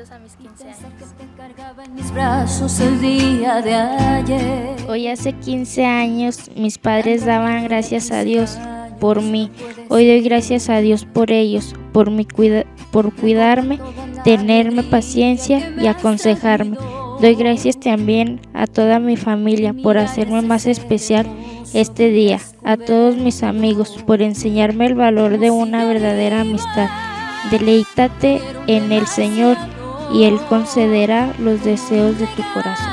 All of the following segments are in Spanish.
recuerdos a mis 15 años. Hoy hace 15 años mis padres daban gracias a Dios por mí. Hoy doy gracias a Dios por ellos, por cuidarme, tenerme paciencia y aconsejarme. Doy gracias también a toda mi familia por hacerme más especial este día, a todos mis amigos por enseñarme el valor de una verdadera amistad. Deleítate en el Señor y Él concederá los deseos de tu corazón.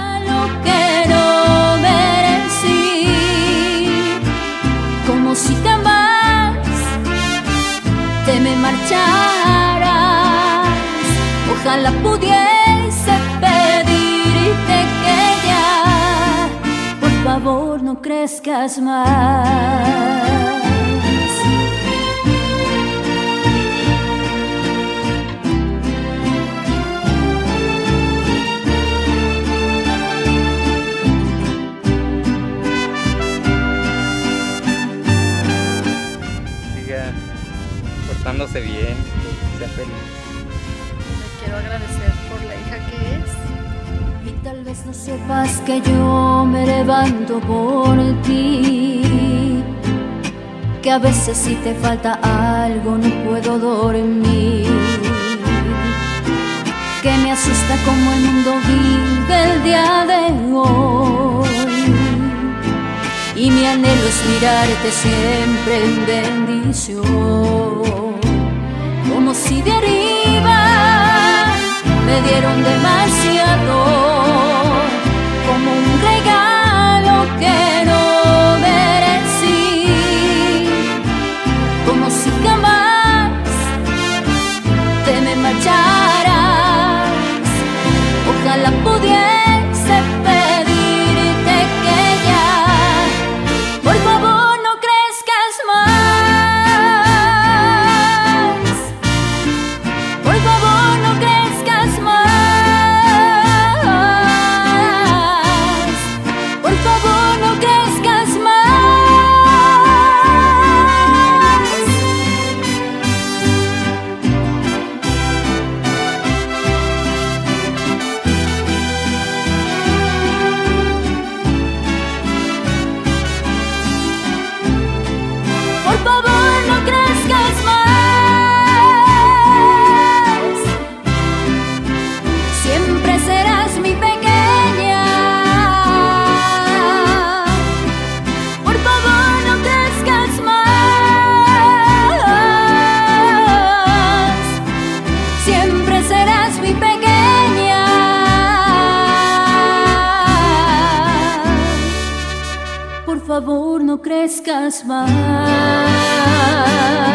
Como si jamás te me marcharas, ojalá pudiese pedirte que ya, por favor, no crezcas más. Portándose bien, sea feliz. Le quiero agradecer por la hija que es. Y tal vez no sepas que yo me levanto por ti, que a veces si te falta algo no puedo dormir, que me asusta como el mundo vive el día de hoy, y mi anhelo es mirarte siempre en bendición. Como si de arriba me dieron demasiado, como un regalo que no merecí, como si jamás te me marcharas, ojalá pudiese pedirte que ya, por favor, no crezcas más. Por favor, no crezcas más. Por favor, no crezcas más. Por favor, no crezcas más. Siempre serás mi pequeña. Por favor, no crezcas más. Siempre serás mi pequeña. Por favor, no crezcas más.